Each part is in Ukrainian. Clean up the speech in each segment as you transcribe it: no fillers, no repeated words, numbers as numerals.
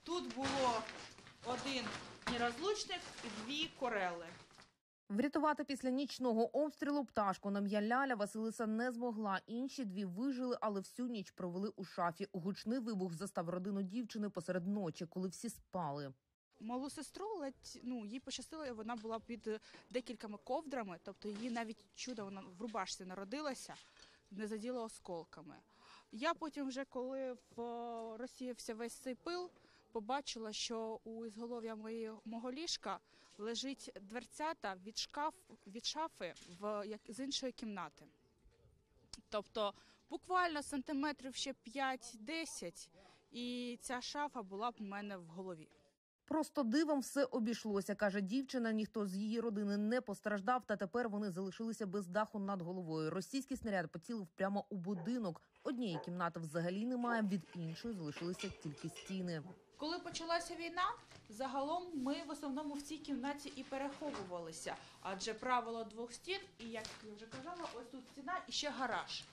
Тут було один нерозлучник і 2 корели. Врятувати після нічного обстрілу пташку на М'яляля Василиса не змогла. Інші 2 вижили, але всю ніч провели у шафі. Гучний вибух застав родину дівчини посеред ночі, коли всі спали. Малу сестру їй пощастило, вона була під декількома ковдрами, тобто її навіть чудо, вона в рубашці народилася, не заділа осколками. Я потім вже, коли розсіявся весь цей пил, побачила, що у ізголов'я мого ліжка лежить дверцята від шафи з іншої кімнати. Тобто буквально сантиметрів ще 5-10, і ця шафа була б у мене в голові. Просто дивом все обійшлося, каже дівчина. Ніхто з її родини не постраждав, та тепер вони залишилися без даху над головою. Російський снаряд поцілив прямо у будинок. Однієї кімнати взагалі немає, від іншої залишилися тільки стіни. Коли почалася війна, загалом ми в основному в цій кімнаті і переховувалися. Адже правило 2 стін, і, як я вже казала, ось тут стіна і ще гараж.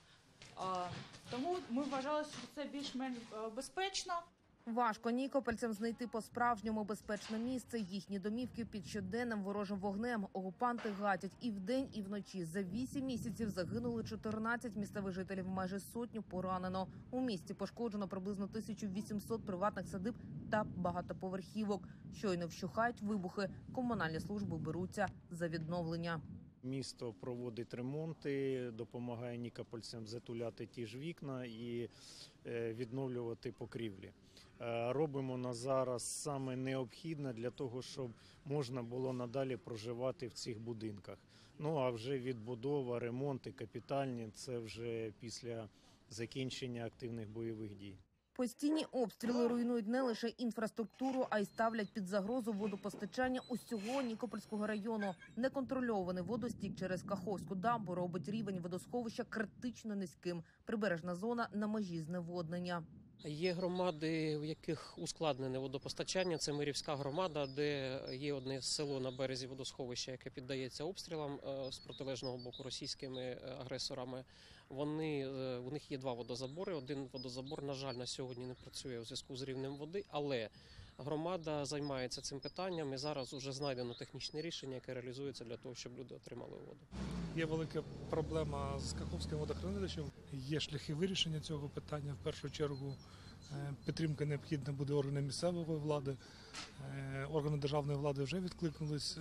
Тому ми вважали, що це більш-менш безпечно. Важко нікопольцям знайти по-справжньому безпечне місце. Їхні домівки під щоденним ворожим вогнем. Окупанти гатять і вдень, і вночі. За 8 місяців загинули 14 місцевих жителів, майже 100 поранено. У місті пошкоджено приблизно 1800 приватних садиб та багатоповерхівок. Щойно вщухають вибухи, комунальні служби беруться за відновлення. Місто проводить ремонти, допомагає нікопольцям затуляти ті ж вікна і відновлювати покрівлі. Робимо на зараз саме необхідне для того, щоб можна було надалі проживати в цих будинках. Ну а вже відбудова, ремонти, капітальні – це вже після закінчення активних бойових дій. Постійні обстріли руйнують не лише інфраструктуру, а й ставлять під загрозу водопостачання усього Нікопольського району. Неконтрольований водостік через Каховську дамбу робить рівень водосховища критично низьким. Прибережна зона на межі зневоднення. Є громади, в яких ускладнене водопостачання. Це Мирівська громада, де є одне село на березі водосховища, яке піддається обстрілам з протилежного боку російськими агресорами. У них є 2 водозабори. Один водозабор, на жаль, на сьогодні не працює у зв'язку з рівнем води, але громада займається цим питанням і зараз вже знайдено технічне рішення, яке реалізується для того, щоб люди отримали воду. Є велика проблема з Каховським водохранилищем. Є шляхи вирішення цього питання. В першу чергу підтримка необхідна буде органів місцевої влади. Органи державної влади вже відкликнулись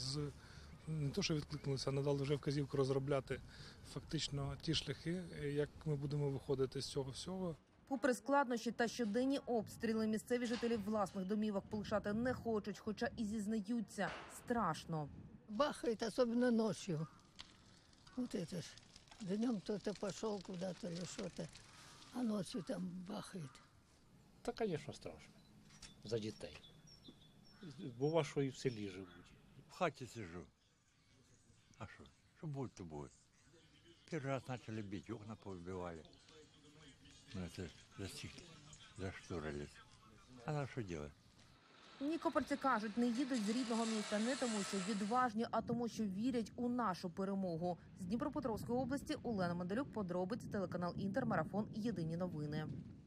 не то, що відкликнулися, а надали вже вказівку розробляти фактично ті шляхи, як ми будемо виходити з цього всього. Попри складнощі та щоденні обстріли, місцеві жителі власних домівок полишати не хочуть, хоча і зізнаються – страшно. Бахает, особенно ночью. Вот это ж. Днем кто-то пошел куда-то или что-то, а ночью там бахает. Та, звісно, страшно. За дітей. Бува, що і в селі живуть. В хаті сижу. А що? Що буде, то буде. Перший раз почали бити, окна повибивали. Ну, це заштурились. А на що робити? Нікопольці кажуть, не їдуть з рідного міста не тому, що відважні, а тому, що вірять у нашу перемогу. З Дніпропетровської області Олена Медалюк, подробиці, телеканал Інтер, марафон «Єдині новини».